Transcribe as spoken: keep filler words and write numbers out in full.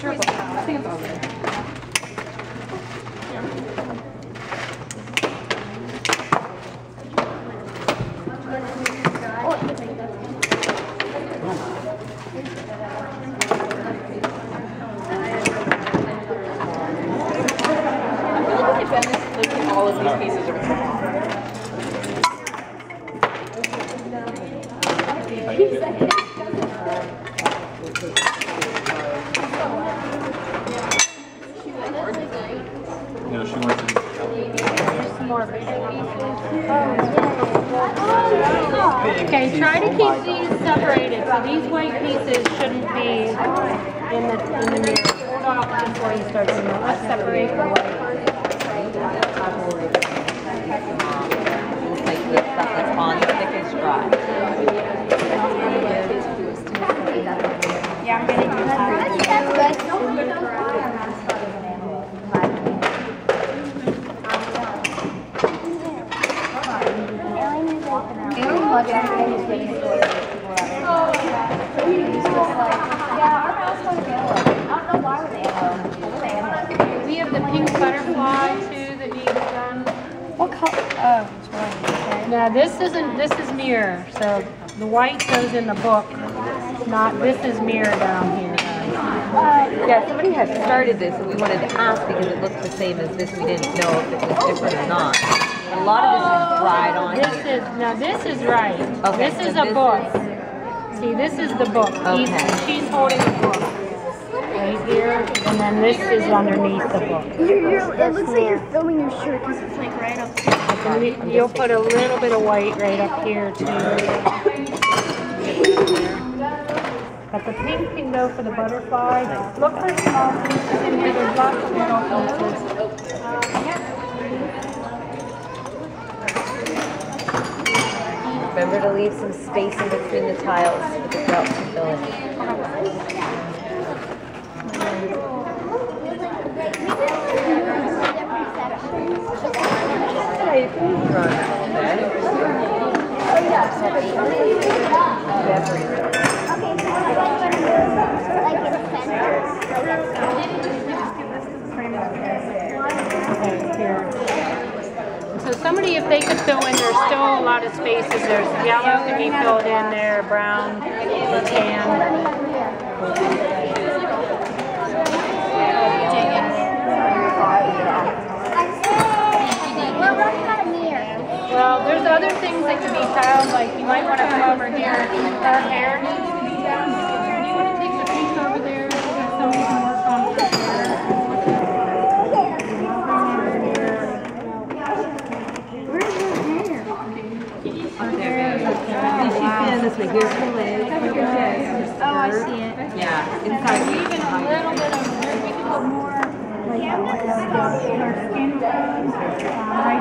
your book? I think it's all good. All of these pieces are No, she wants to. Okay, try to keep these separated. So these white pieces shouldn't be in the in the mirror. Hold off before you start doing it. Let's separate the white. Like the stuff that's on the thickest dry. Yeah, I'm gonna use that. We have the pink butterfly too that needs done. What color? Oh, it's right. Now this isn't. This is mirror. So the white goes in the book. Not this is mirror down here. Yeah, somebody had started this and we wanted to ask because it looked the same as this. We didn't know if it was different or not. A lot of this is dried on This here. is now. This is right. Okay, this is so a this book. is- See, this is the book. Okay. He's, she's holding the book right here, and then this is underneath the book. You're, you're, it looks like you're filming your shirt because it's like right up here. And we- you'll put a little bit of white right up here too. But the pink can go for the butterfly. Look for small pieces in here. There's lots of little pieces. Remember to leave some space in between the tiles for the felt to fill in. Okay, here. So somebody, if they could fill in, there's still a lot of spaces. There's yellow can be filled in there, brown, or tan. Well, there's other things that can be tiled, like you might want to come over here. Her hair needs to be down. You want to take the pink over there so somebody can work on her hair. This way. Here's her legs. Oh, I see it. Yeah, inside. Even a little bit of, we can put more like her skin tones, um, right